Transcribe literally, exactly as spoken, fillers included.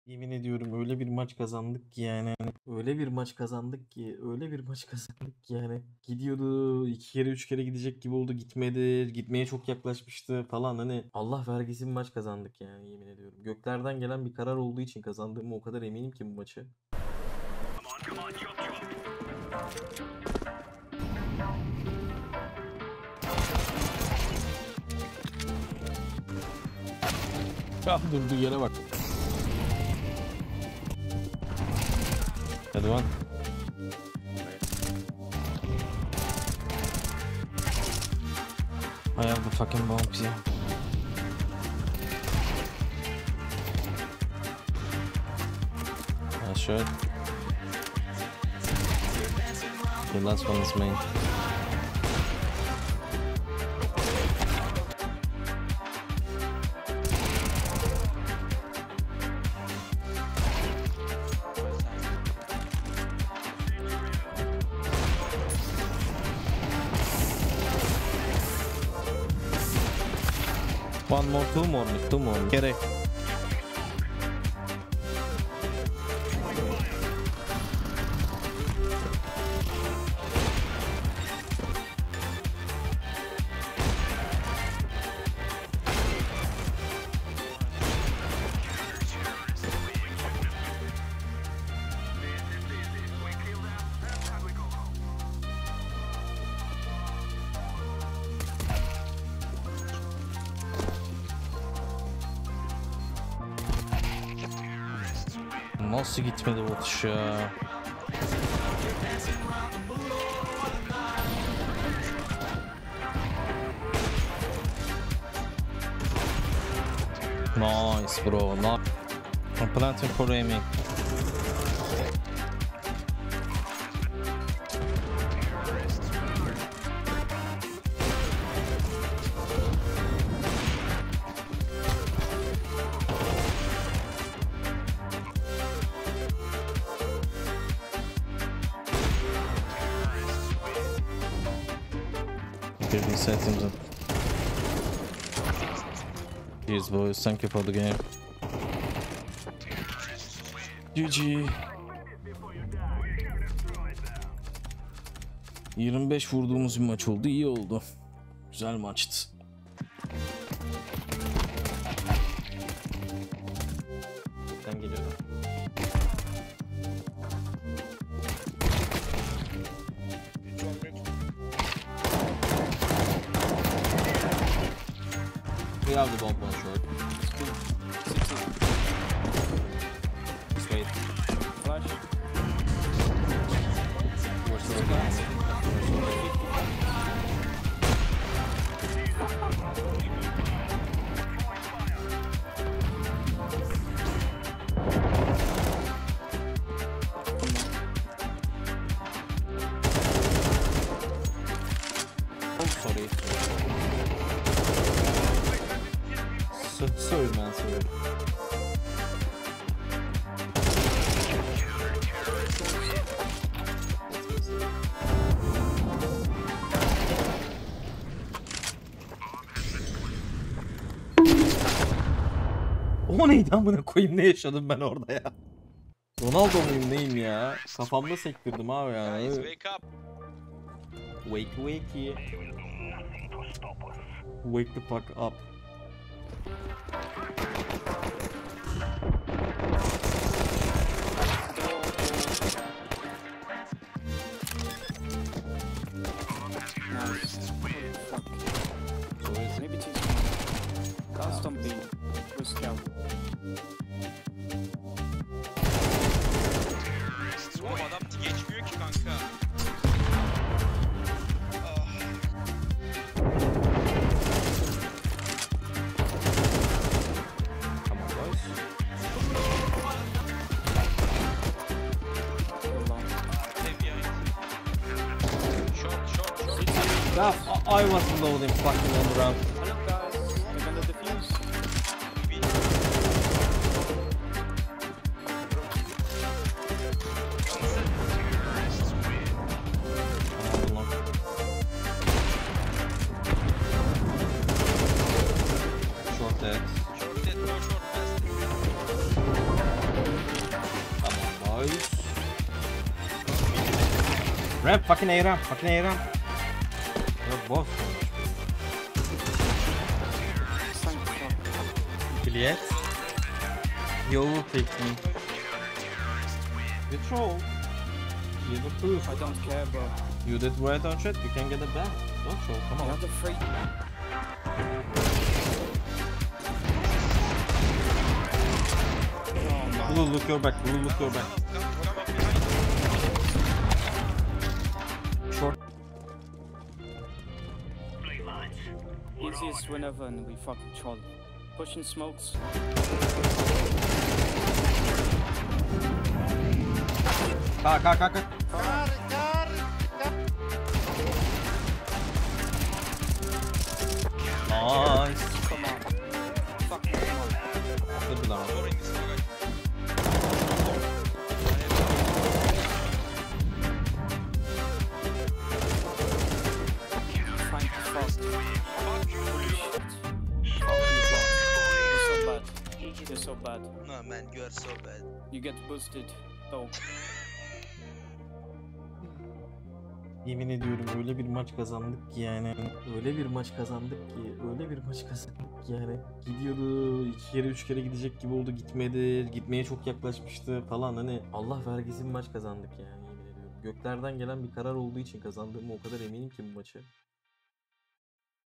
Yemin ediyorum öyle bir maç kazandık ki yani. Öyle bir maç kazandık ki. Öyle bir maç kazandık ki yani. Gidiyordu iki kere üç kere gidecek gibi oldu. Gitmedi. Gitmeye çok yaklaşmıştı falan. Hani Allah vergisi bir maç kazandık yani yemin ediyorum. Göklerden gelen bir karar olduğu için kazandığıma o kadar eminim ki bu maçı. Ah durduğu yere bak. Hadi lan. I have the fucking bombs, yeah. I should. The last one is main. One more, two more, two more. Gerek. Nasıl gitmedi bu atış ya? Nice bro. Nice. I'm planting for aiming. thirty seconds up. Cheers boys, thank you for the game. G G. yirmi beş vurduğumuz bir maç oldu, iyi oldu. Güzel maçtı. Ben geliyorum. We have the bomb on short. Just wait. Flash. We're still going. Oh, sorry. So, sorry man, sorry. O neydi amına koyayım, ne yaşadım ben orada ya? Ronaldo muyum neyim ya? Kafamda sektirdim abi yani. Guys, wake up. Wake wake. Wake the fuck up. Maybe two. Custom B. Push down. Oğlum adam geçmiyor ki kanka. Come on boys. Short, short, short. Ya I wasn't loading fucking on the ramp. Hello guys. I'm gonna defuse. Short dead. Short dead, no short fast. Ramp, fucking A ramp, fucking A ramp. You're both. Thank fuck. Billet. You will take me. You troll. You the proof. I don't care, bro. You did right on chat, you can get it back. Don't troll, come You on. have the free. Oh, Blue, look your back, blue, look your back. Short. easiest win ever, and we fucking troll. Pushing smokes. Kalk, kalk, kalk. Nice. Come on. Fucking come on. Atladılar. Doğru indisi bagaj. Trying to fast. Fuck you, Blue. You're so bad. You're so bad. No man, you are so bad. You get boosted. Though. Yemin ediyorum öyle bir maç kazandık ki yani. Öyle bir maç kazandık ki. Öyle bir maç kazandık ki yani. Gidiyordu. iki kere üç kere gidecek gibi oldu. Gitmedi. Gitmeye çok yaklaşmıştı falan. Hani Allah vergisi bir maç kazandık yani. Yemin ediyorum. Göklerden gelen bir karar olduğu için kazandığıma o kadar eminim ki bu maçı.